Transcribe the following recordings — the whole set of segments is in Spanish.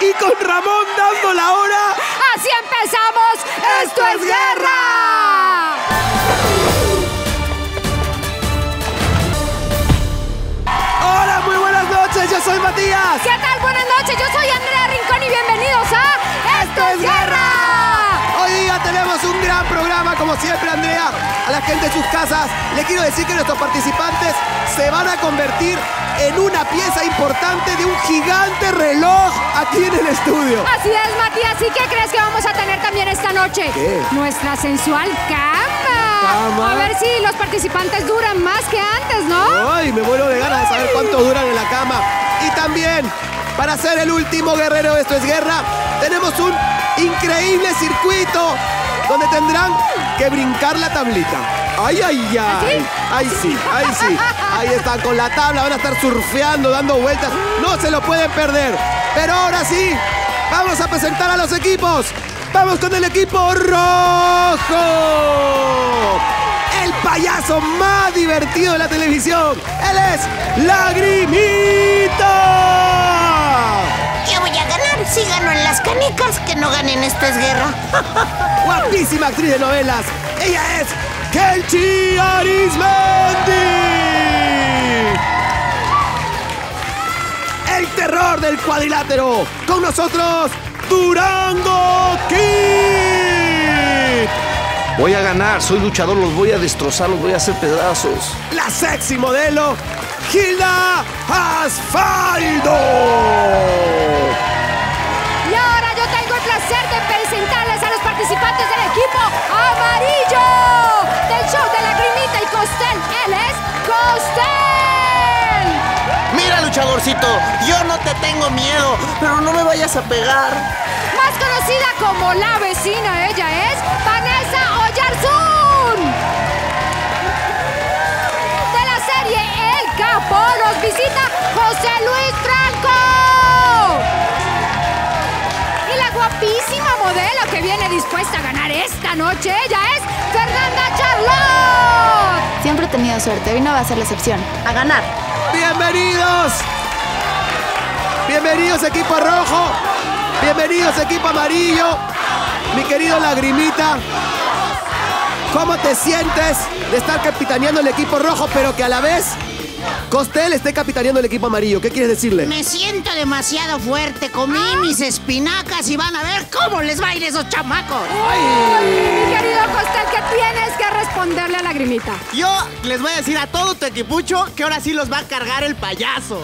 y con Ramón dando la hora. ¡Así empezamos! ¡Esto es guerra! Hola, muy buenas noches, yo soy Matías. ¿Qué tal? Buenas noches, yo soy Andrea Rincón y bienvenidos a ¡Esto es guerra! Hoy día tenemos un gran programa, como siempre, Andrea. A la gente en sus casas le quiero decir que nuestros participantes se van a convertir en una pieza importante de un gigante reloj aquí en el estudio. Así es, Matías. ¿Y qué crees que vamos a tener también esta noche? ¿Qué? Nuestra sensual cama. A ver si los participantes duran más que antes, ¿no? Ay, me muero de ganas de saber cuánto duran en la cama. Y también, para ser el último guerrero de Esto es Guerra, tenemos un increíble circuito donde tendrán que brincar la tablita. ¡Ay, ay, ay! ¡Ay, sí! ¡Ay, sí! Ahí están con la tabla, van a estar surfeando, dando vueltas. No se lo pueden perder. Pero ahora sí, vamos a presentar a los equipos. ¡Vamos con el equipo rojo! El payaso más divertido de la televisión. Él es Lagrimita. Yo voy a ganar si gano en las canicas, que no ganen Esto es Guerra. Guapísima actriz de novelas. Ella es Kelchi Arismendi. El terror del cuadrilátero. Con nosotros, Durango Kid. Voy a ganar, soy luchador, los voy a destrozar, los voy a hacer pedazos. La sexy modelo, Gilda Asfaldo. Y ahora yo tengo el placer de presentarles a los participantes del equipo amarillo del show de Lagrimita y Costel. Él es Costel. Mira, luchadorcito, yo no te tengo miedo, pero no me vayas a pegar. Más conocida como la vecina, ella es Vanessa Oyarzún. De la serie El Capo nos visita José Luis Franco. Y la guapísima modelo que viene dispuesta a ganar esta noche, ella es Fernanda Charlotte. Siempre he tenido suerte, hoy no va a ser la excepción. A ganar. Bienvenidos. Bienvenidos, equipo rojo. Bienvenidos, equipo amarillo. Mi querido Lagrimita, ¿cómo te sientes de estar capitaneando el equipo rojo, pero que a la vez Costel esté capitaneando el equipo amarillo? ¿Qué quieres decirle? Me siento demasiado fuerte. Comí mis espinacas y van a ver cómo les va a ir esos chamacos. Ay, mi querido Costel, que tienes que responderle a Lagrimita. Yo les voy a decir a todo tu equipucho que ahora sí los va a cargar el payaso.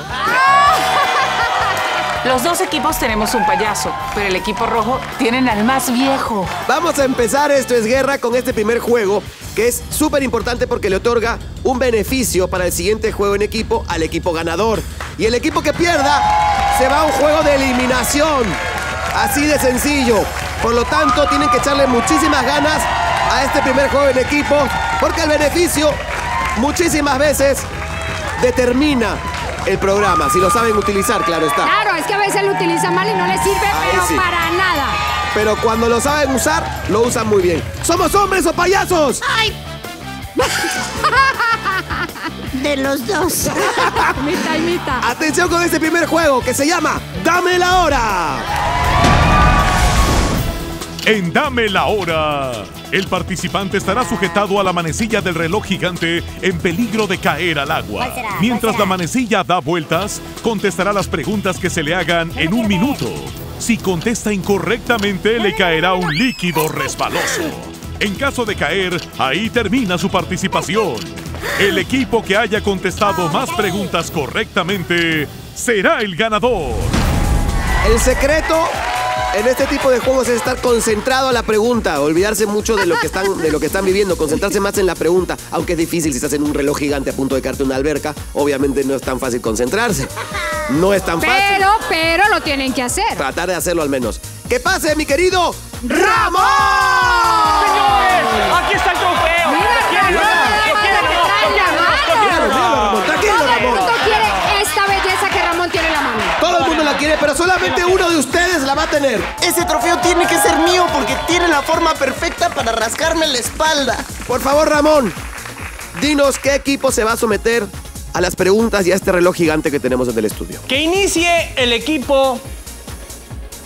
Los dos equipos tenemos un payaso, pero el equipo rojo tienen al más viejo. Vamos a empezar Esto es Guerra con este primer juego, que es súper importante porque le otorga un beneficio para el siguiente juego en equipo al equipo ganador. Y el equipo que pierda se va a un juego de eliminación. Así de sencillo. Por lo tanto, tienen que echarle muchísimas ganas a este primer juego en equipo, porque el beneficio muchísimas veces determina el programa, si lo saben utilizar, claro está. Claro, es que a veces lo utiliza mal y no le sirve, pero sí, para nada. pero cuando lo saben usar, lo usan muy bien. ¿Somos hombres o payasos? ¡Ay! De los dos. Mitad y mitad. Atención con este primer juego que se llama Dame la Hora. En Dame la Hora, el participante estará sujetado a la manecilla del reloj gigante en peligro de caer al agua. ¿Cuál será? Mientras la manecilla da vueltas, contestará las preguntas que se le hagan en un minuto. Si contesta incorrectamente, le caerá un líquido resbaloso. En caso de caer, ahí termina su participación. El equipo que haya contestado más preguntas correctamente será el ganador. El secreto en este tipo de juegos es estar concentrado a la pregunta, olvidarse mucho de lo que están viviendo, concentrarse más en la pregunta, aunque es difícil si estás en un reloj gigante a punto de caerte una alberca, obviamente no es tan fácil concentrarse. No es tan fácil. Pero lo tienen que hacer. Tratar de hacerlo al menos. ¡Que pase, mi querido Ramón! ¡Aquí está el trofeo! Tranquilo, Todo el Ramón. mundo quiere esta belleza que Ramón tiene en la mano. Todo el mundo la quiere, pero solamente uno de ustedes la va a tener. Ese trofeo tiene que ser mío porque tiene la forma perfecta para rascarme la espalda. Por favor, Ramón, dinos qué equipo se va a someter a las preguntas y a este reloj gigante que tenemos en el estudio. Que inicie el equipo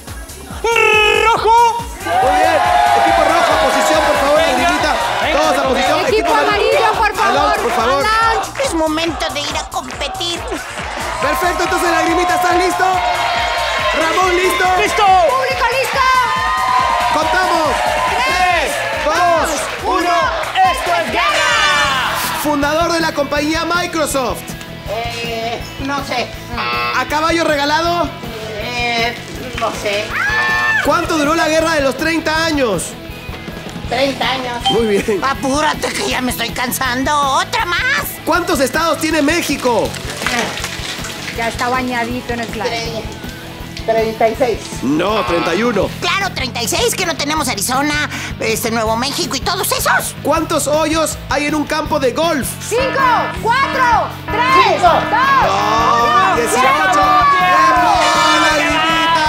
rojo! Muy bien. Equipo rojo, posición, por favor, lagrimita. Todos a posición. Equipo amarillo, por favor. Alonso, por favor. Alonso. Es momento de ir a competir. Perfecto, entonces, lagrimita, ¿estás listo? Ramón, ¿listo? ¡Listo! Público listo. Contamos. 3, 2, 1. ¡Esto es guerra! Fundador de la compañía Microsoft. No sé. ¿A caballo regalado? No sé. ¿Cuánto duró la guerra de los 30 años? 30 años. Muy bien. Apúrate que ya me estoy cansando. ¡Otra más! ¿Cuántos estados tiene México? Ya está bañadito en el slide. 36. No, 31. Claro, 36, que no tenemos Arizona, Nuevo México y todos esos. ¿Cuántos hoyos hay en un campo de golf? 5, 4, 3, 2, 1. 18. ¡Tiempo, lagrimita!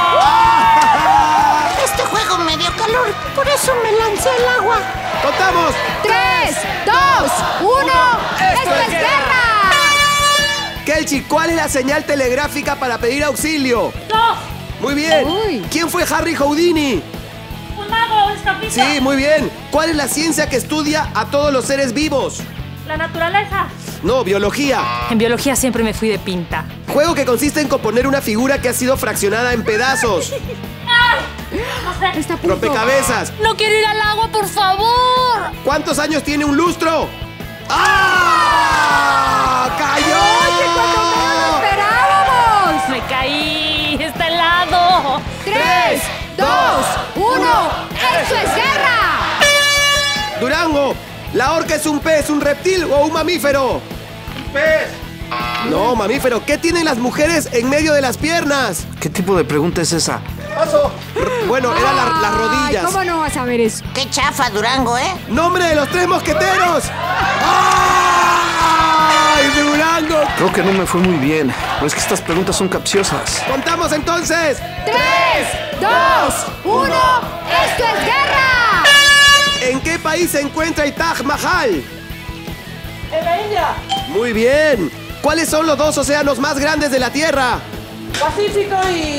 Este juego me dio calor, por eso me lancé al agua. ¡Contamos! 3, 2, 1. ¡Esto es guerra! Kelchi, ¿cuál es la señal telegráfica para pedir auxilio? 2. Muy bien. Uy. ¿Quién fue Harry Houdini? Un mago, escapista. Sí, muy bien. ¿Cuál es la ciencia que estudia a todos los seres vivos? La naturaleza. No, biología. En biología siempre me fui de pinta. Juego que consiste en componer una figura que ha sido fraccionada en pedazos. No sé. Está a punto. Rompecabezas. No quiero ir al agua, por favor. ¿Cuántos años tiene un lustro? ¡Ah! ¡Cayó! ¡Oye, cuando menos lo esperábamos! Me caí. Está helado. 3, 2, 1. ¡Esto es guerra! Durango, ¿la orca es un pez, un reptil o un mamífero? Un pez. No, mamífero. ¿Qué tienen las mujeres en medio de las piernas? ¿Qué tipo de pregunta es esa? Bueno, eran las Ay, rodillas. ¿cómo no vas a ver eso? Qué chafa, Durango, ¿eh? ¡Nombre de los 3 mosqueteros! ¡Ay, Durango! Creo que no me fue muy bien. Pero es que estas preguntas son capciosas. ¡Contamos entonces! 3, 2, 1. ¡Esto es guerra! ¿En qué país se encuentra el Taj Mahal? En la India. Muy bien. ¿Cuáles son los 2 océanos más grandes de la Tierra? Pacífico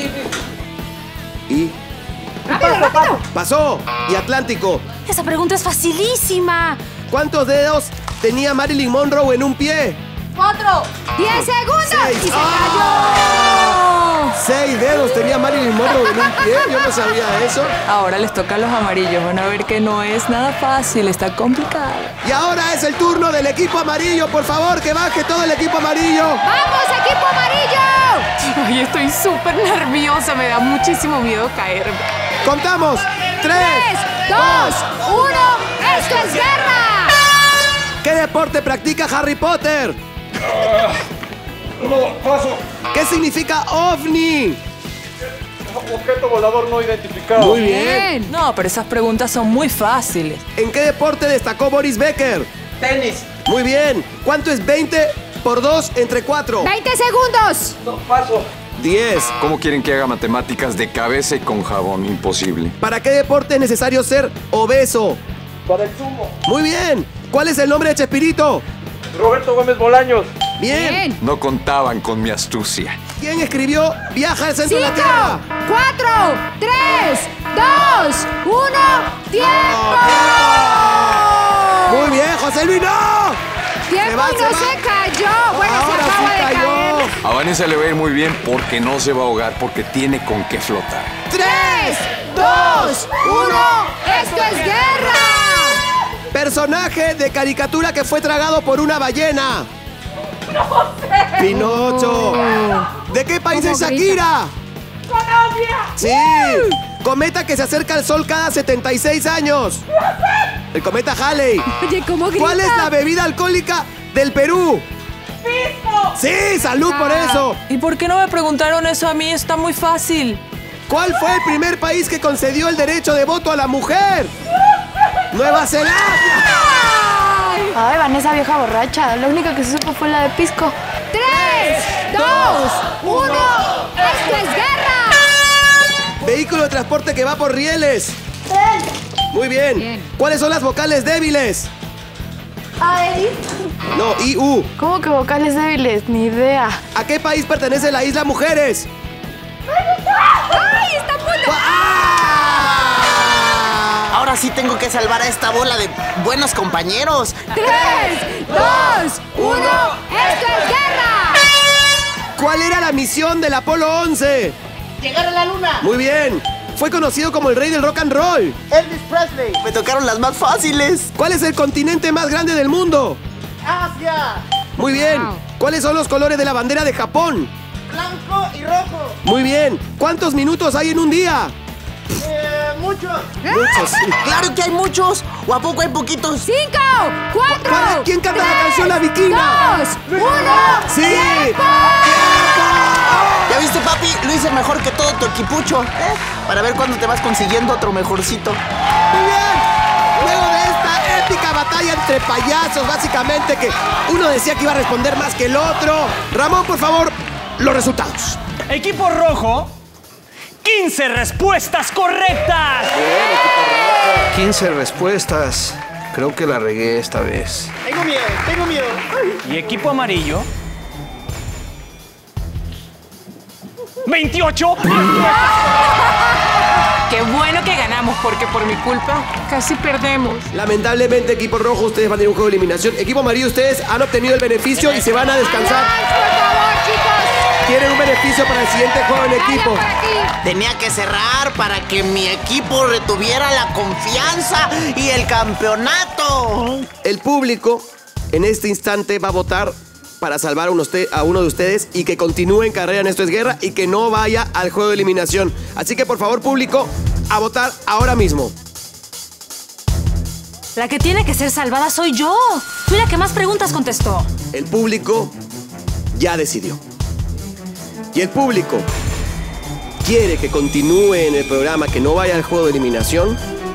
Y... ¡Rápido, rápido! Pasó. Y Atlántico. Esa pregunta es facilísima. ¿Cuántos dedos tenía Marilyn Monroe en un pie? 4. 10 segundos. 6. ¡Y se ¡Ah! 6 dedos tenía Marilyn Monroe en un pie. Yo no sabía eso. Ahora les toca a los amarillos. Van a ver que no es nada fácil, está complicado. Y ahora es el turno del equipo amarillo. Por favor, que baje todo el equipo amarillo. ¡Vamos, equipo amarillo! Ay, estoy súper nerviosa, me da muchísimo miedo caerme. Contamos. 3, 2, 1. ¡Esto es guerra! ¿Qué deporte practica Harry Potter? No, paso. ¿Qué significa ovni? Objeto volador no identificado. Muy bien. No, pero esas preguntas son muy fáciles. ¿En qué deporte destacó Boris Becker? Tenis. Muy bien. ¿Cuánto es 20 por 2 entre 4? 20 segundos. No, paso. 10. ¿Cómo quieren que haga matemáticas de cabeza y con jabón? Imposible. ¿Para qué deporte es necesario ser obeso? Para el sumo. Muy bien. ¿Cuál es el nombre de Chespirito? Roberto Gómez Bolaños. Bien. No contaban con mi astucia. ¿Quién escribió Viaja al centro de la 5, Tierra? 4, 3, 2, 1. ¡Tiempo! Muy bien, José Luis, no. ¡Tiempo! Se va, Y no se va. se cayó. Bueno, Ahora se acaba sí de cayó. caer. A Vanessa le va a ir muy bien porque no se va a ahogar, porque tiene con qué flotar. 3, 2, 1. ¡Esto es guerra! Personaje de caricatura que fue tragado por una ballena. Pinocho. ¿De qué país ¿Cómo es Shakira? Colombia. Sí. Cometa que se acerca al sol cada 76 años. El cometa Halley. Oye, ¿cómo grita? ¿Cuál es la bebida alcohólica del Perú? Pisco. Sí, salud por eso. ¿Y por qué no me preguntaron eso a mí? Está muy fácil. ¿Cuál fue el primer país que concedió el derecho de voto a la mujer? Nueva Zelanda. Ay, Vanessa, vieja borracha. La única que se supo fue la de Pisco. 3, 2, 1. ¡Esto es guerra! Vehículo de transporte que va por rieles. Muy bien. Bien. ¿Cuáles son las vocales débiles? Ay. No, I, U. ¿Cómo que vocales débiles? Ni idea. ¿A qué país pertenece la isla Mujeres? ¡Ay, está a punto! ¡Ah! sí tengo que salvar a esta bola de buenos compañeros. 3, 2, 1. ¡Esto es guerra! ¿Cuál era la misión del Apolo 11? ¡Llegar a la luna! Muy bien. Fue conocido como el rey del rock and roll. Elvis Presley. Me tocaron las más fáciles. ¿Cuál es el continente más grande del mundo? Asia. Muy bien. ¿Cuáles son los colores de la bandera de Japón? Blanco y rojo. Muy bien. ¿Cuántos minutos hay en un día? Muchos. Muchos. Claro que hay muchos. ¿O a poco hay poquitos? 5, 4. ¿Quién canta la canción La Vikinga? 2, 1. ¡Sí! ¡Tiempo! ¿Ya viste, papi? Lo hice mejor que todo tu equipucho. Para ver cuándo te vas consiguiendo otro mejorcito. Muy bien. Luego de esta épica batalla entre payasos, básicamente, que uno decía que iba a responder más que el otro. Ramón, por favor, los resultados. Equipo rojo, 15 respuestas correctas. 15 respuestas. Creo que la regué esta vez. Tengo miedo, tengo miedo. Y equipo amarillo, 28. Qué bueno que ganamos, porque por mi culpa casi perdemos. Lamentablemente, equipo rojo, ustedes van a ir a un juego de eliminación. Equipo amarillo, ustedes han obtenido el beneficio y se van a descansar. Por favor, chicos. Tienen un beneficio para el siguiente juego en equipo. Tenía que cerrar para que mi equipo retuviera la confianza y el campeonato. El público en este instante va a votar para salvar a uno de ustedes y que continúe en carrera en Esto es Guerra y que no vaya al juego de eliminación. Así que, por favor, público, a votar ahora mismo. La que tiene que ser salvada soy yo. Fui la que más preguntas contestó. El público ya decidió. Y el público quiere que continúe en el programa, que no vaya al juego de eliminación.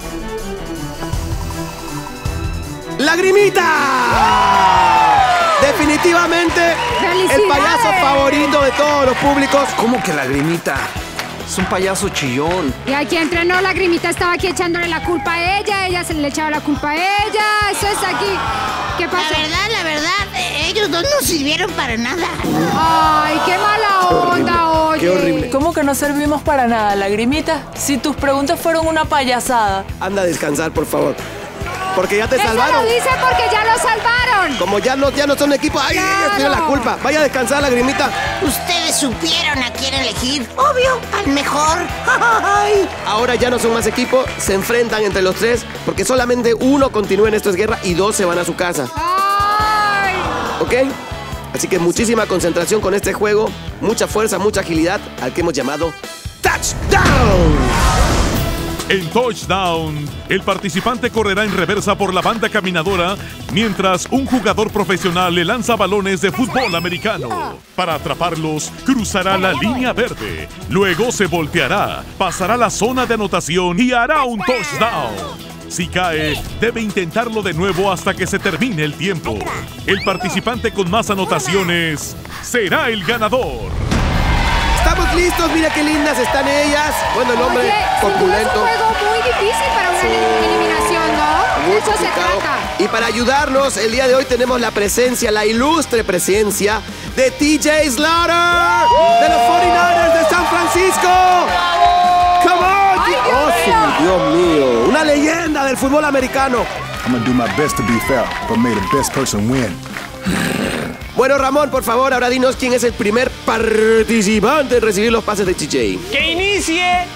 ¡Lagrimita! Definitivamente el payaso favorito de todos los públicos. ¿Cómo que Lagrimita? Es un payaso chillón. Y aquí entrenó, Lagrimita estaba aquí echándole la culpa a ella se le echaba la culpa a ella. Eso es aquí. ¿Qué pasó? La verdad, ellos dos no sirvieron para nada. Ay, qué mala onda, oye. Qué horrible. ¿Cómo que no servimos para nada, Lagrimita? Si tus preguntas fueron una payasada. Anda a descansar, por favor. Porque ya te Eso salvaron. lo dice porque ya lo salvaron. Como ya no son equipo, ¡ay! Claro. Ellos tienen la culpa. Vaya a descansar, Lagrimita. Ustedes supieron a quién elegir. Obvio, al mejor. Ay. Ahora ya no son más equipo, se enfrentan entre los tres, porque solamente uno continúa en Esto es Guerra y dos se van a su casa. Ay. ¿Ok? Así que muchísima concentración con este juego, mucha fuerza, mucha agilidad, al que hemos llamado Touchdown. En Touchdown, el participante correrá en reversa por la banda caminadora mientras un jugador profesional le lanza balones de fútbol americano. Para atraparlos, cruzará la línea verde. Luego se volteará, pasará la zona de anotación y hará un touchdown. Si cae, debe intentarlo de nuevo hasta que se termine el tiempo. El participante con más anotaciones será el ganador. Estamos listos, mira qué lindas están ellas. Bueno, el hombre Oye, sin duda corpulento. es un juego muy difícil para una eliminación, ¿no? Muy De eso se complicado. trata. Y para ayudarnos, el día de hoy tenemos la presencia, la ilustre presencia de TJ Slaughter de los 49ers de San Francisco. ¡Come on! Ay, Oh, Dios mío. sí, Dios mío. Una leyenda del fútbol americano. I'm gonna do my best to be fair, but may the best person win. Bueno, Ramón, por favor, ahora dinos quién es el primer participante en recibir los pases de TJ. ¡Que inicie!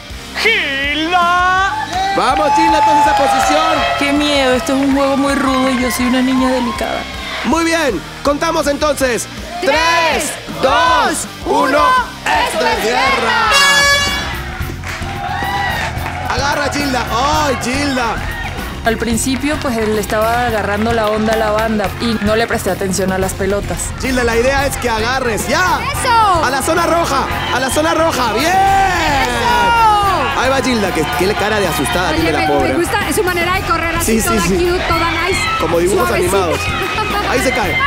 ¡Gilda! Vamos, Gilda, entonces esa posición. Qué miedo, esto es un juego muy rudo y yo soy una niña delicada. Muy bien, contamos entonces. 3, 2, 1. ¡Esto es guerra! Agarra, Gilda. ¡Ay, Gilda! Al principio, pues él estaba agarrando la onda a la banda y no le presté atención a las pelotas. Gilda, la idea es que agarres. ¡Ya! ¡Eso! ¡A la zona roja! ¡A la zona roja! ¡Bien! Ahí va Gilda, que tiene cara de asustada, Oye, tiene la me pobre. gusta su manera de correr así, Sí, sí, toda sí. cute, toda nice. Como dibujos Suavecita. animados. Ahí se cae.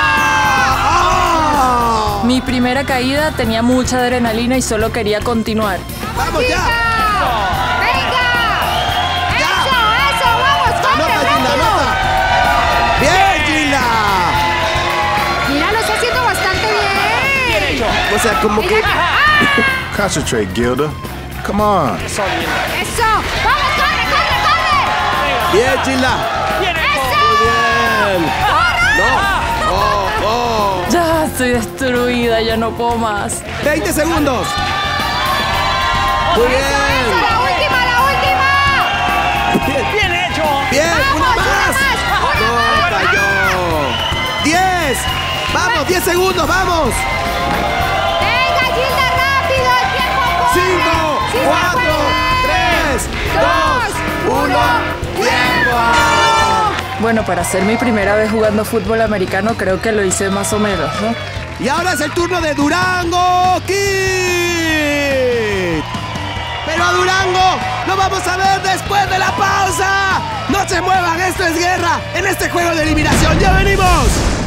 ¡Ah! ¡Ah! Mi primera caída tenía mucha adrenalina y solo quería continuar. ¡Vamos ya! ¡Venga! ¡Eso, eso! ¡Vamos, corre, ¡Anota, Gilda, rápido! anota! ¡Bien, Gilda! Mira, lo está haciendo bastante bien. O sea, como que... Concentrate, Gilda. Come on. ¡Eso! ¡Vamos, corre, corre, corre! Bien, Gilda. ¡Bien hecho! Muy bien. No. Oh. Ya estoy destruida, ya no puedo más. 20 segundos. Muy bien. ¡La última! ¡Bien hecho! Bien, una más. No, falló. 10. Vamos, 10 segundos, vamos. ¡Venga, Gilda, rápido! ¡El tiempo corre! 5, 4, 3, 2, 1. ¡Tiempo! Bueno, para ser mi primera vez jugando fútbol americano, creo que lo hice más o menos, ¿no? Y ahora es el turno de Durango Kid. Pero a Durango lo vamos a ver después de la pausa. No se muevan, esto es guerra en este juego de eliminación. ¡Ya venimos!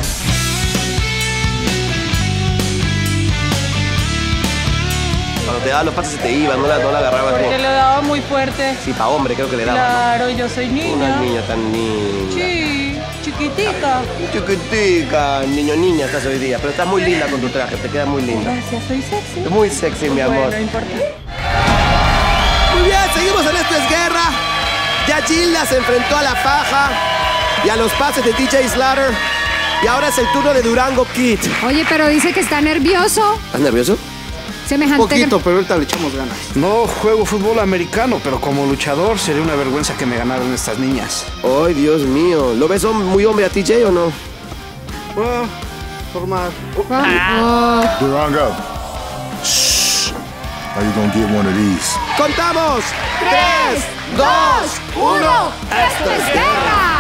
Cuando te daban los pases se te iban, no la agarrabas. Porque le daba muy fuerte. Sí, pa' hombre creo que le daba. Claro, yo soy niña. Una niña tan niña. Sí, chiquitica. Chiquitica, niña estás hoy día. Pero estás muy linda con tu traje, te queda muy linda. Gracias, soy sexy. Muy sexy, mi amor. Bueno, no importa. Muy bien, seguimos en Esto es Guerra. Ya Gilda se enfrentó a la faja y a los pases de DJ Slaughter. Y ahora es el turno de Durango Kid. Oye, pero dice que está nervioso. ¿Estás nervioso? Semejante. Un poquito, pero ahorita le echamos ganas. No juego fútbol americano, pero como luchador sería una vergüenza que me ganaran estas niñas. Ay, Dios mío. ¿Lo ves muy hombre a TJ o no? Bueno, formal. Durango. Shh. How you gonna get one of these? ¡Contamos! 3, 2, 1. ¡Esto es guerra!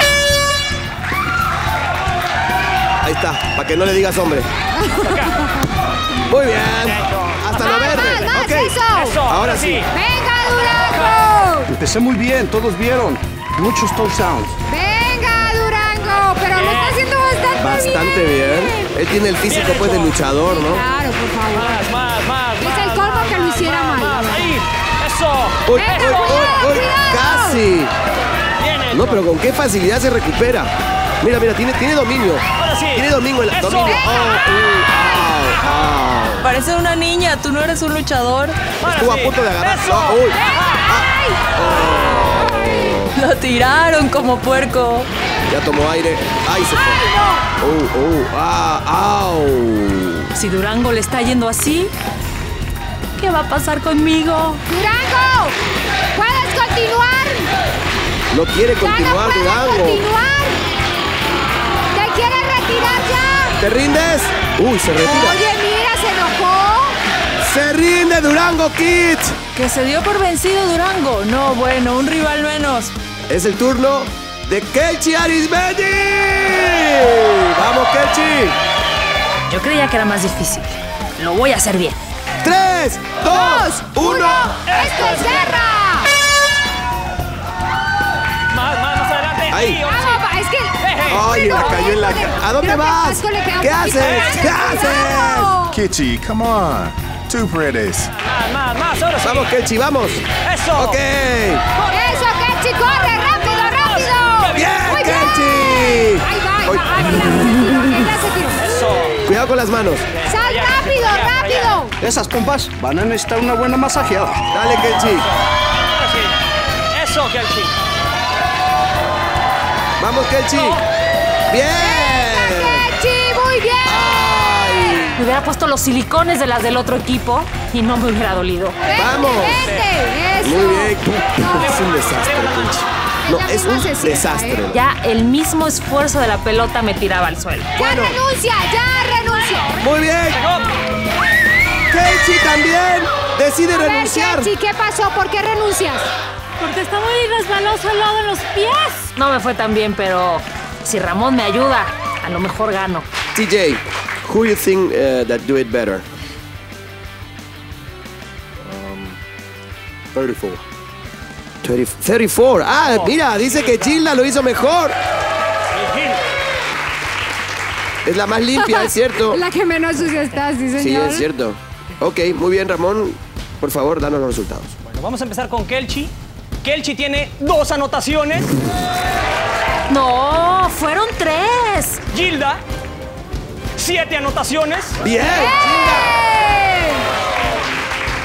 Ahí está, para que no le digas hombre. Muy bien. Hasta lo verde. Más, Ok. Eso. Ahora sí. ¡Venga, Durango! Empecé muy bien, todos vieron. Muchos touchdowns. ¡Venga, Durango! Pero lo está haciendo Bastante bien. Él tiene el físico pues de luchador, ¿no? Claro, por favor. Más. Es el colmo que lo hiciera mal. Ahí. Eso. Uy, cuidado. casi. Bien. No, pero con qué facilidad se recupera. Mira, tiene dominio. Ahora sí. Tiene dominio. Eso. Dominio. Parece una niña, tú no eres un luchador. Estuvo a punto de agarrar. Eso. Lo tiraron como puerco. Ya tomó aire. ¡Ay, se fue! ¡Au! Si Durango le está yendo así, ¿qué va a pasar conmigo? ¡Durango! ¡Puedes continuar! No quiere ¡Ya continuar, no puedes Durango. continuar! ¡Te quieres retirar ya! ¿Te rindes? Uy, se retira. Oye, mira, se enojó. ¡Se rinde Durango Kid! Que se dio por vencido Durango. No, bueno, un rival menos. Es el turno de Kelchi Arizmendi. ¡Vamos, Kelchi! Yo creía que era más difícil. Lo voy a hacer bien. 3, 2, 1. ¡Esto es guerra! Más adelante. Ahí. Sí, ahora sí. Vamos, es que... ¡Ay, la cayó en la cara! ¿A dónde Creo que vas? Pasco le queda un ¿Qué poquito haces? de- ¿Qué haces? Kitchi, come on. Two pretties. Más, ahora sí. Vamos, Kelchi, vamos. Eso. Ok. ¡Eso, Kelchi! ¡Corre! ¡Rápido! ¡Bien, ¡Muy Kelchi! Ahí va. Uy. Ya se tiró. Eso. Cuidado con las manos. ¡Sal rápido! Esas pompas van a necesitar una buena masajeada. Dale, Kelchi. Ahora sí. Eso, Kelchi. Vamos, Kelchi. Bien. ¡Kelchi! ¡Muy bien! Me hubiera puesto los silicones de las del otro equipo y no me hubiera dolido. Vamos. ¡Vente! ¡Eso! Muy bien. Es un desastre, Kelchi. No, Ella es misma un se sienta, desastre. Ya el mismo esfuerzo de la pelota me tiraba al suelo. Bueno. ¡Ya renuncia! Muy bien. Kelchi también decide renunciar. Kelchi, ¿qué pasó? ¿Por qué renuncias? Porque está muy resbaloso el lodo en los pies. No me fue tan bien, pero si Ramón me ayuda, a lo mejor gano. TJ, who you think that do it better? 34. 34. Ah, mira, dice que Gilda lo hizo mejor. Es la más limpia, es cierto. La que menos sucia está, sí, señor. Sí, es cierto. Ok, muy bien, Ramón. Por favor, danos los resultados. Bueno, vamos a empezar con Kelchi. Kelchi tiene 2 anotaciones. No, fueron 3. Gilda, 7 anotaciones. Bien.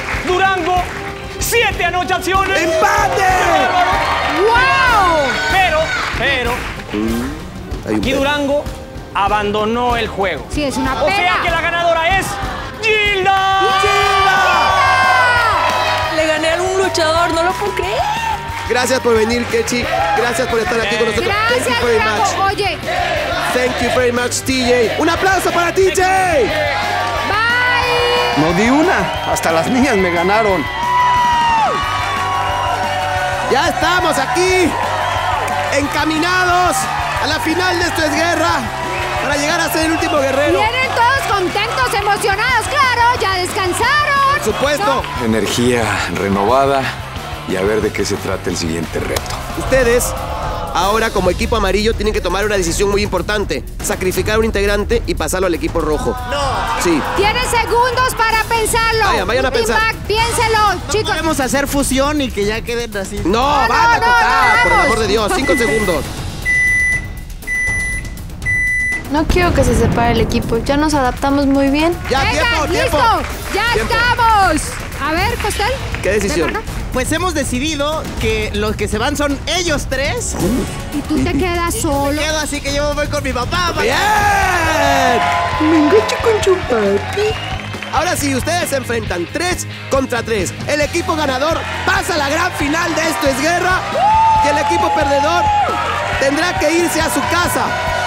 Durango, 7 anotaciones. ¡Empate! ¡Wow! Pero Pero Hay un aquí pero. Durango abandonó el juego. Sí, es una O pena. sea que la ganadora es Gilda. Le gané a un luchador, no lo puedo creer. Gracias por venir, Kechi. Gracias por estar aquí con nosotros. Thank you Gracias, very Durango. much. Oye, Thank you very much, TJ. ¡Un aplauso para TJ! bye. No di una. Hasta las niñas me ganaron. Ya estamos aquí, encaminados a la final de Esto es Guerra, para llegar a ser el último guerrero. Vienen todos contentos, emocionados, claro, ya descansaron. Por supuesto. Energía renovada y a ver de qué se trata el siguiente reto. Ustedes, ahora como equipo amarillo, tienen que tomar una decisión muy importante. Sacrificar a un integrante y pasarlo al equipo rojo. No. Sí. Tienen segundos para pensarlo. Vayan a pensar. Team Back, piénselo, chicos. Podemos hacer fusión y que ya queden así. No, van a tocar, por el amor de Dios. 5 segundos. No quiero que se separe el equipo. Ya nos adaptamos muy bien. Ya, Venga, tiempo, listo. tiempo. Ya Tiempo. estamos. A ver, Costel. ¿Qué decisión? ven para acá. Pues hemos decidido que los que se van son ellos tres. Y tú te quedas solo. Me quedo así que yo voy con mi papá. ¡Bien! Me engancho con su papi. Ahora sí, ustedes se enfrentan 3 contra 3. El equipo ganador pasa a la gran final de Esto es Guerra. Y el equipo perdedor tendrá que irse a su casa.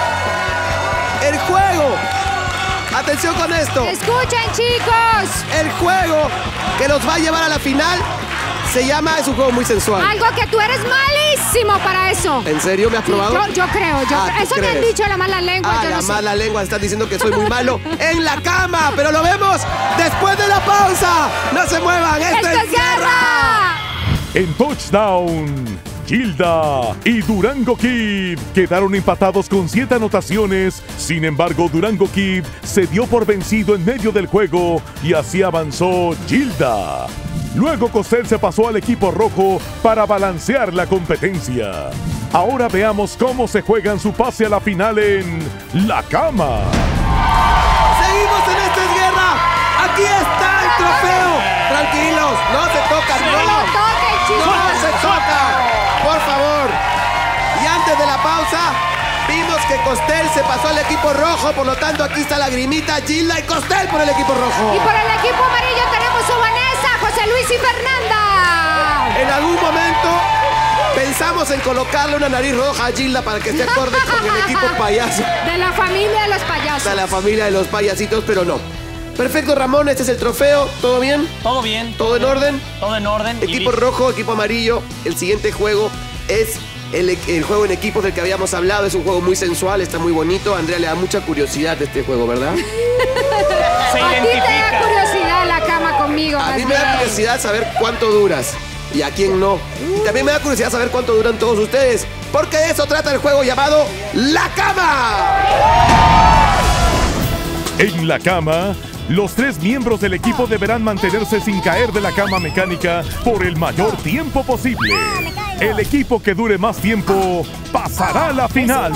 El juego. Atención con esto. Escuchen, chicos. El juego que los va a llevar a la final se llama, es un juego muy sensual. Algo que tú eres malísimo para eso. ¿En serio me has probado? Yo creo. ¿tú Eso me han crees? dicho la mala lengua. yo La no sé. mala lengua están diciendo que soy muy malo en la cama, pero lo vemos después de la pausa. No se muevan, esto es guerra. En touchdown, Gilda y Durango Kid quedaron empatados con 7 anotaciones. Sin embargo, Durango Kid se dio por vencido en medio del juego y así avanzó Gilda. Luego Costel se pasó al equipo rojo para balancear la competencia. Ahora veamos cómo se juegan su pase a la final en la cama. Seguimos en Esto es Guerra. Aquí está el trofeo. Tranquilos, no se tocan, No toquen, chicos. no se tocan, por favor. Y antes de la pausa, vimos que Costel se pasó al equipo rojo, por lo tanto aquí está Lagrimita, Gilda y Costel por el equipo rojo. Y por el equipo amarillo tenemos a Vanessa, José Luis y Fernanda. En algún momento pensamos en colocarle una nariz roja a Gilda para que esté acorde con el equipo payaso. De la familia de los payasos. De la familia de los payasitos, pero no. Perfecto, Ramón, este es el trofeo. ¿Todo bien? Todo bien. ¿Todo en orden? Todo en orden. y Equipo listo. rojo, equipo amarillo. El siguiente juego es el juego en equipos del que habíamos hablado. Es un juego muy sensual, está muy bonito. A Andrea le da mucha curiosidad de este juego, ¿verdad? Se A ti te da identifica. curiosidad la cama conmigo. A más mí me da bien. curiosidad saber cuánto duras y a quién no. Y también me da curiosidad saber cuánto duran todos ustedes. Porque de eso trata el juego llamado La Cama. En la cama, los 3 miembros del equipo deberán mantenerse sin caer de la cama mecánica por el mayor tiempo posible. El equipo que dure más tiempo pasará a la final.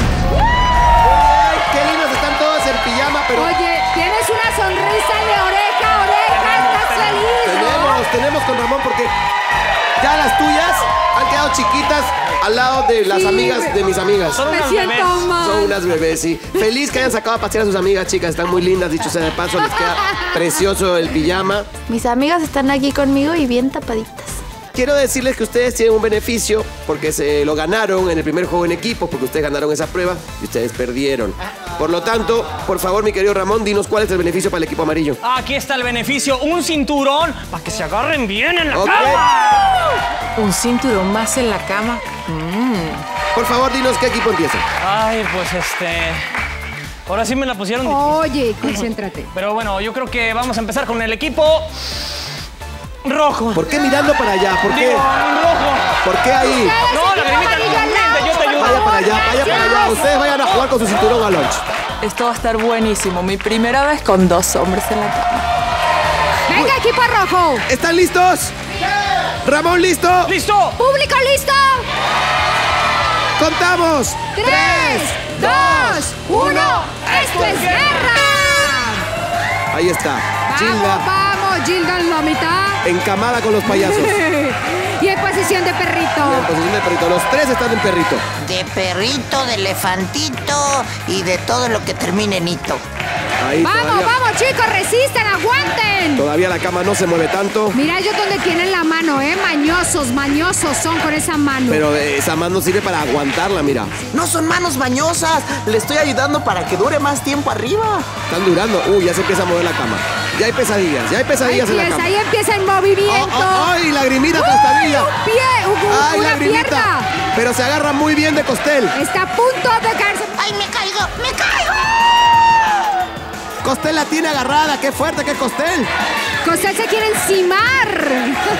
Ay, qué lindos están todos en pijama, pero Oye, tienes una sonrisa de oreja a oreja. Estás feliz, ¿no? tenemos con Ramón porque ya las tuyas han quedado chiquitas al lado de las Sí, amigas de mis amigas. Son Me unas siento bebés. mal. Son unas bebés, sí. Feliz que hayan sacado a pasear a sus amigas, chicas. Están muy lindas, dicho sea de paso. Les queda precioso el pijama. Mis amigas están aquí conmigo y bien tapaditas. Quiero decirles que ustedes tienen un beneficio porque se lo ganaron en el primer juego en equipo, porque ustedes ganaron esa prueba y ustedes perdieron. Por lo tanto, por favor, mi querido Ramón, dinos cuál es el beneficio para el equipo amarillo. Aquí está el beneficio, un cinturón para que se agarren bien en la Ok. cama. Un cinturón más en la cama. Por favor, dinos qué equipo empieza. Ay, pues ahora sí me la pusieron difícil. Oye, concéntrate. Pero bueno, yo creo que vamos a empezar con el equipo rojo. ¿Por qué mirando para allá? ¿Por qué? Digo, rojo. ¿Por qué ahí? No, la grimita no, yo te ayudo. Vaya para allá, vaya para allá. Ustedes vayan a jugar con su cinturón a lunch. Esto va a estar buenísimo. Mi primera vez con 2 hombres en la cama. Venga, equipo rojo. ¿Están listos? Ramón, ¿listo? ¡Listo! Público, ¿listo? ¡Contamos! 3, 2, 1. ¡Esto es guerra! Ahí está. Vamos, Gilda vamos, Gilda en la mitad. encamada con los payasos. Y en posición de perrito. En posición de perrito. Los tres están en perrito. De perrito, de elefantito y de todo lo que termine en hito. Ahí Vamos, todavía, vamos, chicos, resisten, aguanten. todavía la cama no se mueve tanto. Mira ellos donde tienen la mano, mañosos, mañosos son con esa mano. Pero esa mano sirve para aguantarla, mira. No son manos mañosas. Le estoy ayudando para que dure más tiempo arriba. Están durando. Ya se empieza a mover la cama. Ya hay pesadillas en la cama. Ahí empieza el movimiento. ¡Ay, lagrimita trastabilla! Un pie, ¡Ay, una lagrimita! pierna. Pero se agarra muy bien de Costel. Está a punto de caerse. ¡Ay, me caigo! ¡Me caigo! Costel la tiene agarrada. ¡Qué fuerte que es Costel! Costel se quiere encimar.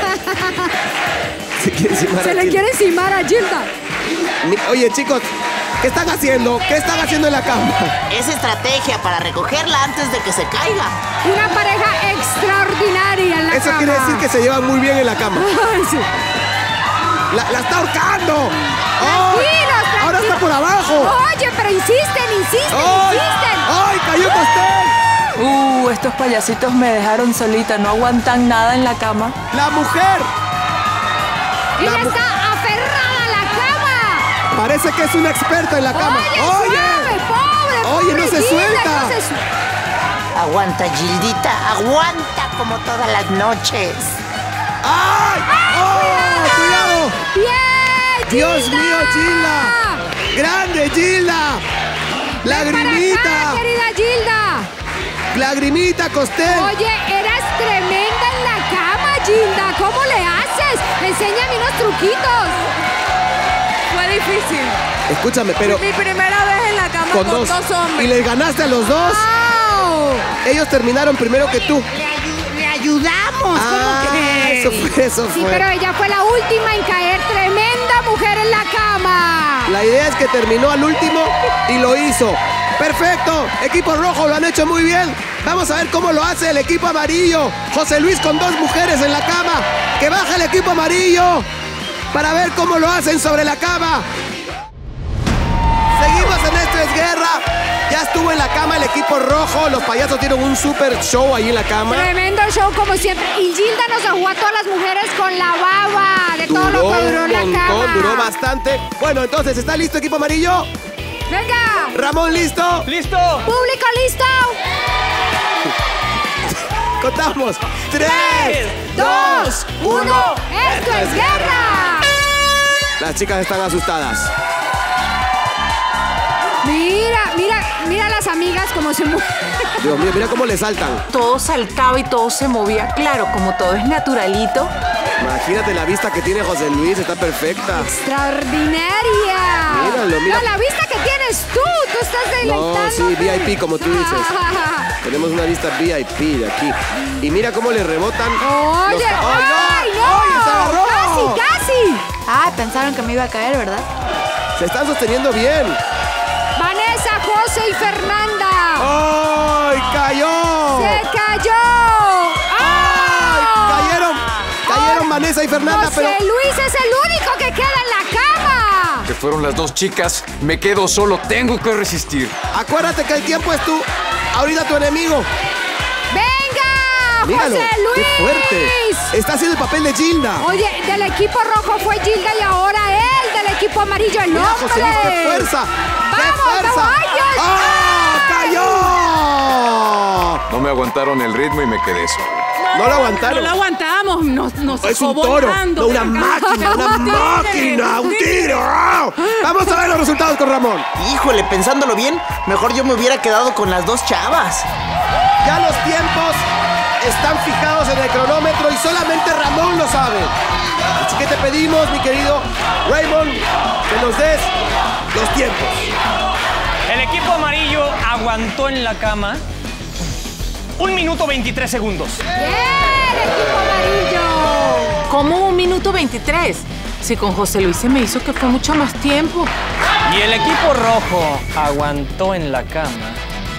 Se quiere encimar Se a le Gilda. quiere encimar a Gilda. Oye, chicos, ¿qué están haciendo? ¿Qué están haciendo en la cama? Es estrategia para recogerla antes de que se caiga. Una pareja extraordinaria en la Eso cama. quiere decir que se llevan muy bien en la cama. Ay, sí. ¡La está ahorcando! Tranquilos, ¡Ahora está por abajo! Oye, pero insisten. ¡Ay, cayó Costel! Estos payasitos me dejaron solita, no aguantan nada en la cama. ¡La mujer! Ella está aferrada a la cama. Parece que es una experta en la cama. Suave, pobre, Oye, no se Gilda, suelta. no se Aguanta, Gildita, aguanta como todas las noches. ¡Ay! ¡Oh! ¡Cuidado! ¡Bien, ¡Dios Gilda! mío, Gilda! ¡Grande, Gilda! ¡Lagrimita! Para acá, querida Gilda. ¡Lagrimita, Costel! Oye, eras tremenda en la cama, Gilda. ¿Cómo le haces? Enséñame unos truquitos. Fue difícil. Escúchame, pero Mi primera vez en la cama con dos hombres. ¿Y les ganaste a los dos? ¡Wow! Ellos terminaron primero que tú. Le ayudamos, ¿cómo crees? Eso fue. Sí, pero ella fue la última en caer. Tremenda mujer en la cama. La idea es que terminó al último y lo hizo. ¡Perfecto! Equipo rojo, lo han hecho muy bien. Vamos a ver cómo lo hace el equipo amarillo. José Luis con dos mujeres en la cama. ¡Que baja el equipo amarillo! Para ver cómo lo hacen sobre la cama. Seguimos en Esto es Guerra. Ya estuvo en la cama el equipo rojo. Los payasos dieron un super show ahí en la cama. Tremendo show como siempre. Y Gilda nos dejó a todas las mujeres con la baba de todo lo que duró en la cama. Duró bastante. Bueno, entonces, ¿está listo equipo amarillo? Venga. Ramón, ¿listo? ¡Listo! Público, ¿listo? Contamos. 3, 2, 1. ¡Esto es guerra! Las chicas están asustadas. Mira las amigas como se mueven. Dios mío, mira cómo le saltan. Todo saltaba y todo se movía. Claro, como todo es naturalito. Imagínate la vista que tiene José Luis, está perfecta. ¡Extraordinaria! Míralo, mira. No, la vista que tienes tú estás deleitando. No, sí, VIP como tú dices. Tenemos una vista VIP de aquí. Y mira cómo le rebotan. Oye, ¡ay, no! ¡Oye, se agarró! ¡Casi! Ah, pensaron que me iba a caer, ¿verdad? Se están sosteniendo bien. Vanessa, José y Fernanda. ¡Ay, cayó! ¡Se cayó! ¡Ay! Cayeron Vanessa y Fernanda, José Luis es el único que queda en la cama. Que fueron las dos chicas. Me quedo solo. Tengo que resistir. Acuérdate que el tiempo es ahorita tu enemigo. ¡Venga! Míralo, ¡José Luis! ¡qué fuerte! Está haciendo el papel de Gilda. Oye, del equipo rojo fue Gilda y ahora él del equipo amarillo, el Mira, hombre. José Luis, ¡qué fuerza! ¡Qué ¡Vamos, fuerza! vamos! ¡Ay, Dios! ¡Ah! ¡Cayó! No me aguantaron el ritmo y me quedé solo. No lo aguantaron. No lo aguantamos. Nos Es dejó un toro, volando. no una máquina, un tiro. Vamos a ver los resultados con Ramón. Híjole, pensándolo bien, mejor yo me hubiera quedado con las dos chavas. Ya los tiempos están fijados en el cronómetro y solamente Ramón lo sabe. Así que te pedimos, mi querido Raymond, que nos des los tiempos. El equipo amarillo aguantó en la cama 1 minuto 23 segundos. ¡Bien, equipo amarillo! ¿Cómo 1 minuto 23? Si con José Luis se me hizo que fue mucho más tiempo. Y el equipo rojo aguantó en la cama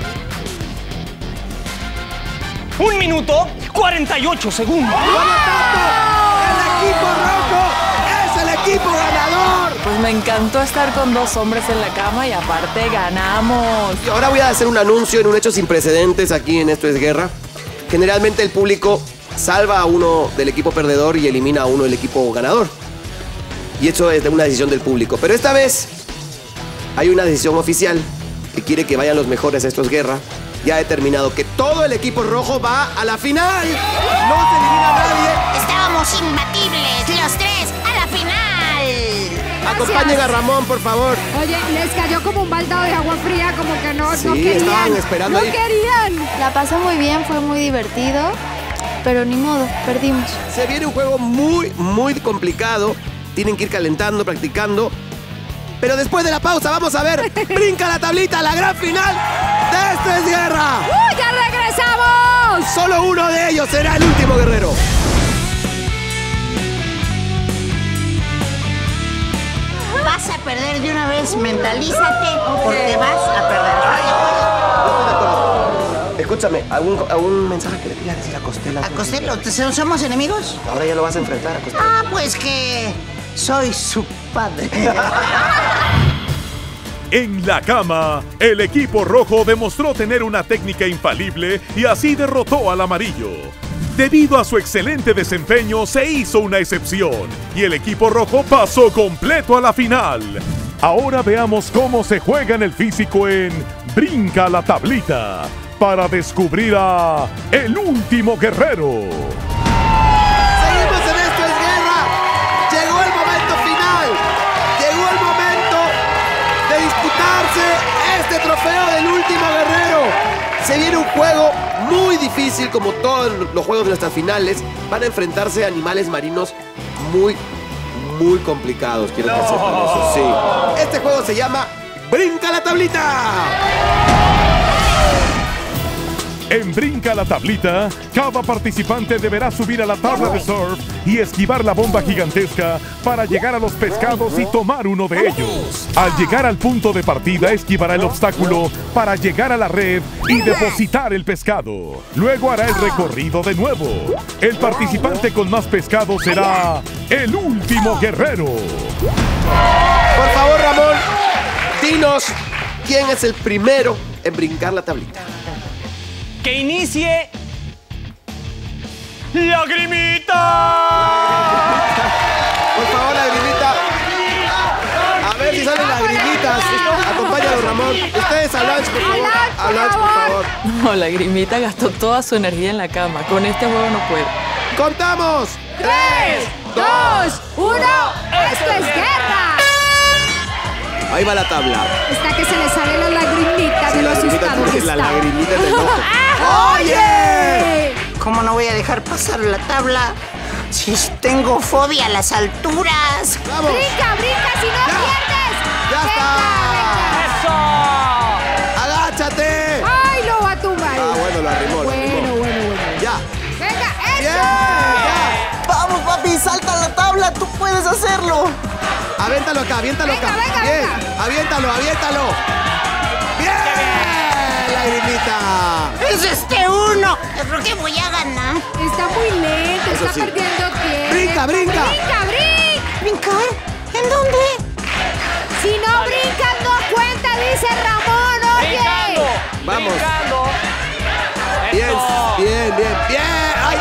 1 minuto 48 segundos. ¡El equipo rojo es el equipo ganador! Pues me encantó estar con dos hombres en la cama y aparte ganamos. Y ahora voy a hacer un anuncio en un hecho sin precedentes aquí en Esto es Guerra. Generalmente el público salva a uno del equipo perdedor y elimina a uno del equipo ganador. Y eso es una decisión del público. Pero esta vez hay una decisión oficial que quiere que vayan los mejores. Esto es guerra. Ya ha determinado que todo el equipo rojo va a la final. No se elimina a nadie. Estábamos imbatibles, los tres, a la final. Acompañen a Ramón, por favor. Oye, les cayó como un baldado de agua fría, como que no Sí, querían. estaban esperando no ahí. querían. La pasé muy bien, fue muy divertido, pero ni modo, perdimos. Se viene un juego muy, muy complicado. Tienen que ir calentando, practicando. Pero después de la pausa vamos a ver Brinca la Tablita, la gran final de Esto es Guerra. ¡Ya regresamos! Solo uno de ellos será el último guerrero. Vas a perder de una vez, mentalízate, porque vas a perder. Escúchame, ¿algún mensaje que le quieras decir a Costello? ¿A Costello? ¿Somos enemigos? Ahora ya lo vas a enfrentar a Costello. Ah, pues que soy su padre. En la cama, el equipo rojo demostró tener una técnica infalible y así derrotó al amarillo. Debido a su excelente desempeño, se hizo una excepción y el equipo rojo pasó completo a la final. Ahora veamos cómo se juega en el físico en Brinca la Tablita para descubrir a el último guerrero. Seguimos en Esto es Guerra. Llegó el momento final. Llegó el momento de disputarse este trofeo del último guerrero. Se viene un juego muy difícil, como todos los juegos de nuestras finales. Van a enfrentarse a animales marinos muy, muy complicados. Quiero que sepan eso, sí. Este juego se llama Brinca la Tablita. En Brinca la Tablita, cada participante deberá subir a la tabla de surf y esquivar la bomba gigantesca para llegar a los pescados y tomar uno de ellos. Al llegar al punto de partida, esquivará el obstáculo para llegar a la red y depositar el pescado. Luego hará el recorrido de nuevo. El participante con más pescado será el último guerrero. Por favor, Ramón, dinos quién es el primero en brincar la tablita. Que inicie Lagrimita. Por favor, Lagrimita. A ver si salen lagrimitas. Acompáñalo, Ramón. Ustedes al lunch, por favor. Al lunch, por favor. No, Lagrimita gastó toda su energía en la cama. Con este juego no puede. ¡Contamos! 3, 2, 1. ¡Esto es guerra! Ahí va la tabla. Está que se le sale la lagrimita de lo asustado que La está. lagrimita del ojo. ¡Oye! ¿Cómo no voy a dejar pasar la tabla si tengo fobia a las alturas? ¡Vamos! ¡Brinca, brinca! ¡Si no pierdes! ¡Ya está! ¡Agáchate! ¡Ay, lo va a tumbar! Ah, bueno, lo arrimó. Bueno. Ya. ¡Venga, ¡Bien! eso! ¡Ya! Vamos, papi, salta la tabla, tú puedes hacerlo. Aviéntalo acá, aviéntalo acá. Venga, Bien. venga. Aviéntalo. ¡Bien! ¡Lagrimita! ¡Es uno! Yo creo que voy a ganar. Está muy lento, Eso está sí. perdiendo tiempo. ¡Brinca! ¡Brinca! ¿Brincar? ¿En dónde? Si no brincas, no cuenta, dice Ramón, oye. Brincando. Vamos. Brincando. Bien, Eso. bien. ¡Ay!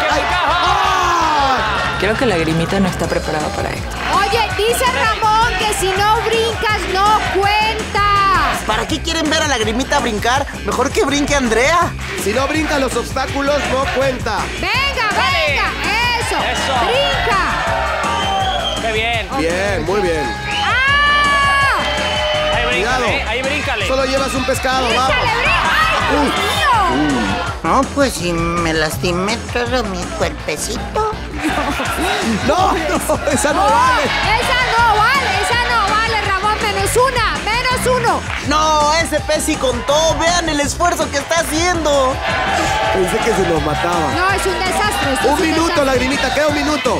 ¡Ah! Creo que Lagrimita no está preparada para esto. Oye, dice Ramón que si no brincas, no cuenta. ¿Para qué quieren ver a Lagrimita brincar? Mejor que brinque Andrea. Si no brinca los obstáculos, no cuenta. Venga, eso. Eso. Brinca. ¡Qué bien! Bien, muy bien. ¡Ah! Ahí Cuidado. bríncale, ahí bríncale. Solo llevas un pescado, vamos. ¡Échale, brinca! ¡Ay, Dios mío! No, pues si me lastimé todo mi cuerpecito. No, esa no vale. Esa no vale, Ramón. Menos uno. No, ese pez sí contó. Vean el esfuerzo que está haciendo. Pensé que se nos mataba. No, es un desastre. esto es Un minuto, desastre. Lagrimita, queda un minuto.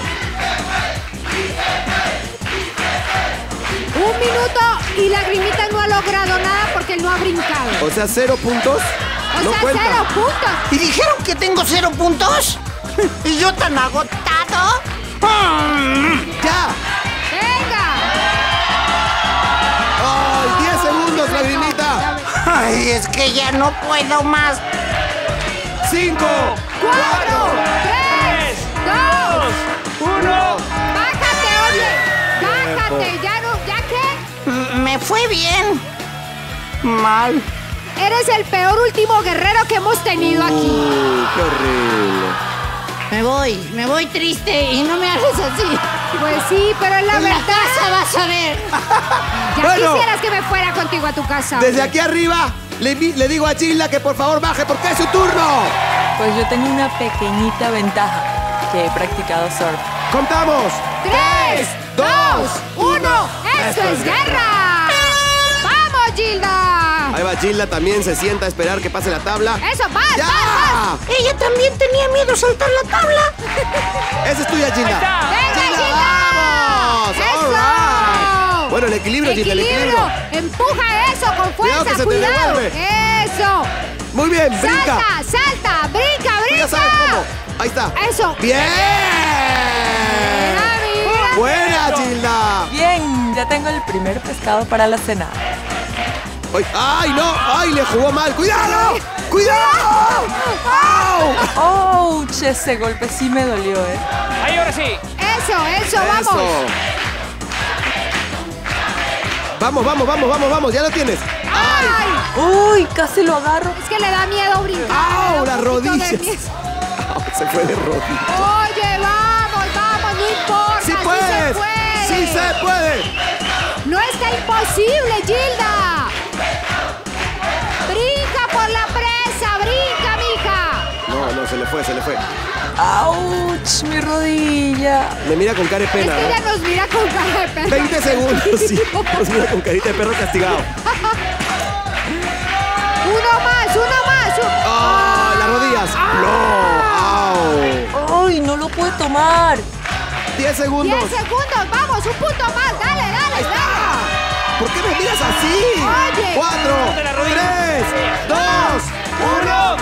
Un minuto y Lagrimita no ha logrado nada porque él no ha brincado. O sea, 0 puntos. O no sea, cuenta. 0 puntos. ¿Y dijeron que tengo 0 puntos? ¿Y yo tan agotado? ¡Ya! ¡Venga! ¡Ay, 10 segundos, Lagrimita! Ay, es que ya no puedo más. 5, 4, 3, Cálmate, ¿ya qué? Me fue bien. Mal. Eres el peor último guerrero que hemos tenido aquí. Qué horrible. Me voy triste y no me hables así. Pues sí, pero es la En verdad. la casa vas a ver. Ya Bueno. quisieras que me fuera contigo a tu casa. Desde aquí arriba le digo a Gilda que por favor baje porque es su turno. Pues yo tengo una pequeñita ventaja, que he practicado surf. Contamos. 3, 2, 1. ¡Esto es guerra! ¡Vamos, Gilda! Ahí va Gilda, también se sienta a esperar que pase la tabla. ¡Eso, vas, ¡Ya! vas! Ella también tenía miedo a saltar la tabla. Esa es tuya, Gilda. ¡Venga, Gilda! ¡Vamos! ¡Eso! All right. Bueno, el equilibrio, Gilda, el equilibrio. Empuja eso con Cuidado que fuerza, se te cuidado. devuelve. Eso. Muy bien, brinca. Salta, brinca, Tú brinca. ya sabes cómo. Ahí está. Eso. ¡Bien! Mira. ¡Buena, Gilda! Bien, ya tengo el primer pescado para la cena. ¡Ay, no! ¡Ay, le jugó mal! ¡Cuidado! ¡Cuidado! ¡Au! ¡Ouch! Ese golpe sí me dolió, ¿eh? Ahí, ahora sí. Eso, vamos. Vamos, ya lo tienes. ¡Ay! ¡Uy! Casi lo agarro. Es que le da miedo brincar. ¡Au! le da Las un poquito de rodillas. miedo. Au, se fue de rodillas. Oye, vamos, no importa. ¡Sí puedes! se puede. ¡Sí se puede! No está imposible, Gilda. Brinca por la presa, brinca, mija. No, se le fue. ¡Auch! Mi rodilla. Me mira con cara de Es pena. que ella nos mira con cara de perro. 20 segundos, sí. Nos mira con carita de perro castigado. Uno más. ¡Ah! ¡Las rodillas! ¡No! ¡Au! ¡Ay! No lo puedo tomar. 10 segundos. 10 segundos, vamos, un punto más. Dale. ¿Por qué me miras así? Oye. 4, 3, 2, 1.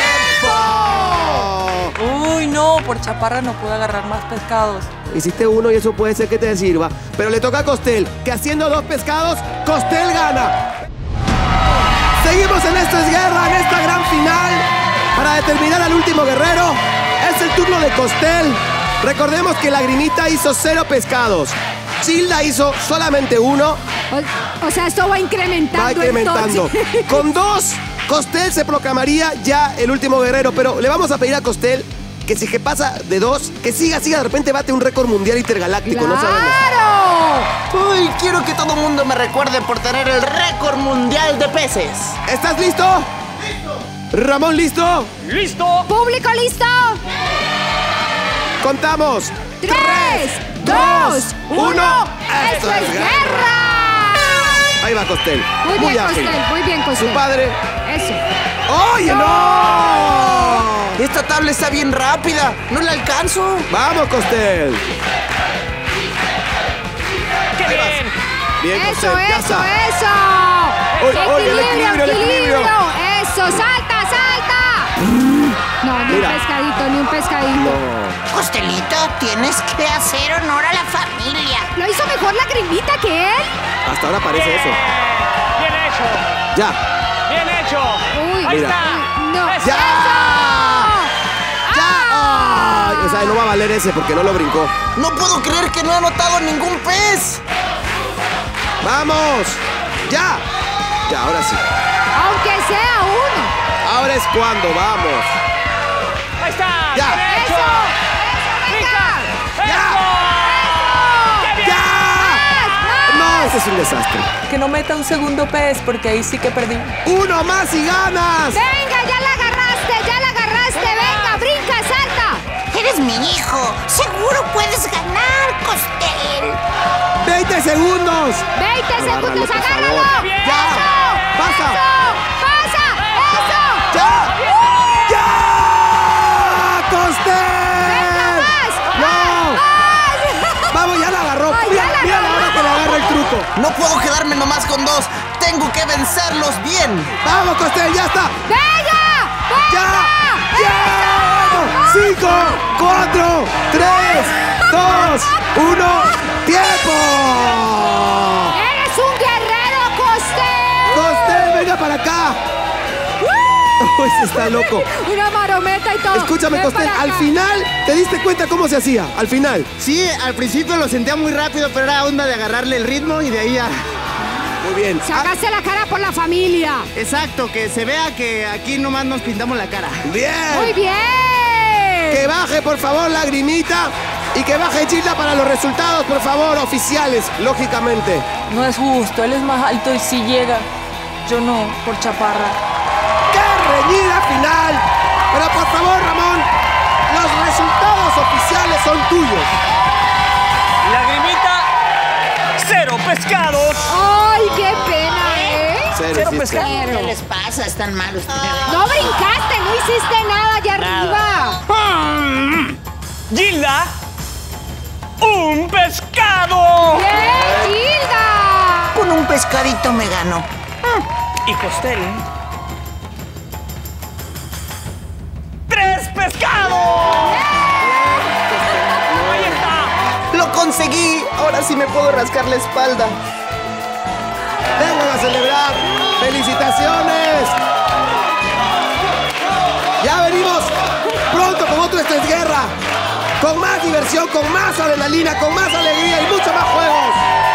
¡Tiempo! ¡Uy, no! Por chaparra no puedo agarrar más pescados. Hiciste uno y eso puede ser que te sirva. Pero le toca a Costel, que haciendo 2 pescados, Costel gana. Seguimos en Esto es Guerra, en esta gran final. Para determinar al último guerrero, es el turno de Costel. Recordemos que Lagrimita hizo 0 pescados. Gilda hizo solamente 1. O sea, esto va incrementando. Va incrementando. Entonces. Con 2, Costel se proclamaría ya el último guerrero. Pero le vamos a pedir a Costel que si que pasa de 2, que siga, de repente bate un récord mundial intergaláctico. No sabemos. ¡Claro! Uy, quiero que todo mundo me recuerde por tener el récord mundial de peces. ¿Estás listo? ¡Listo! ¿Ramón listo? ¡Listo! ¿Público listo? Contamos. 3, 2, 1. ¡Esto es guerra! Ahí va Costel. Muy bien, ágil. Costel, muy bien, Costel. Su padre. Eso. ¡Oye, no! Esta tabla está bien rápida. No la alcanzo. ¡Vamos, Costel! ¡Qué bien! Bien, Costel, ya Eso. Oye, el equilibrio. Eso, salta. No, ni Mira. un pescadito. Costelito, tienes que hacer honor a la familia. ¿Lo hizo mejor Lagrimita que él? Hasta ahora parece eso. ¡Bien hecho! Ya. ¡Bien hecho! Uy, ¡Ahí mira. está! No. ¡Eso! ¡Ya! ¡Ya! Ay, o sea, no va a valer ese porque no lo brincó. No puedo creer que no he anotado ningún pez. ¡Vamos! ¡Ya! Ya, ahora sí. Aunque sea uno. Ahora es cuando, vamos. ¡Ahí está! Ya. ¡Bien hecho! Eso, ¡Brinca! ¡Ya! ¡Qué bien! ¡Ya! No, ese es un desastre. Que no meta un segundo pez, porque ahí sí que perdí. ¡Uno más y ganas! Venga, ya la agarraste. Venga, brinca, salta. Eres mi hijo. Seguro puedes ganar, Costel. 20 segundos. 20 segundos, por agárralo. favor. Bien. ¡Ya! ¡Pasa! ¡Pasa! ¡Eso! ¡Ya! ¡Ya! ¡Costel! ¡No! Vamos, ya la agarró. Ay, Mira, ya la mira la hora que le agarra el truco. No puedo quedarme nomás con 2. Tengo que vencerlos bien. ¡Vamos, Costel! ¡Ya está! ¡Venga! ¡Ya! ¡Ya! 5, 4, 3, 2, 1. ¡Tiempo! ¡Eres un guerrero, Costel! ¡Costel, venga para acá! Pues está loco. Una marometa y todo. Escúchame, Ven Costel, para al acá. final, ¿te diste cuenta cómo se hacía? Al final. Sí, al principio lo sentía muy rápido, pero era onda de agarrarle el ritmo y de ahí a... Muy bien. Sacaste la cara por la familia. Exacto, que se vea que aquí nomás nos pintamos la cara. Bien. Muy bien. Que baje, por favor, Lagrimita. Y que baje Gilda para los resultados, por favor, oficiales, lógicamente. No es justo, él es más alto y sí llega. Yo no, por chaparra. ¡Qué reñida final! Pero por favor, Ramón, los resultados oficiales son tuyos. Lagrimita, 0 pescados. ¡Ay, qué pena, Cero pescados. ¿Qué les pasa? Están mal ustedes. No brincaste, no hiciste nada allá arriba. Gilda, un pescado. ¡Bien, Gilda! Con un pescadito me ganó. Y Costel, 3 pescados. Ahí está. ¡Lo conseguí! Ahora sí me puedo rascar la espalda. ¡Vengan a celebrar! ¡Felicitaciones! Ya venimos pronto con otro Esto es Guerra. Con más diversión, con más adrenalina, con más alegría y mucho más juegos.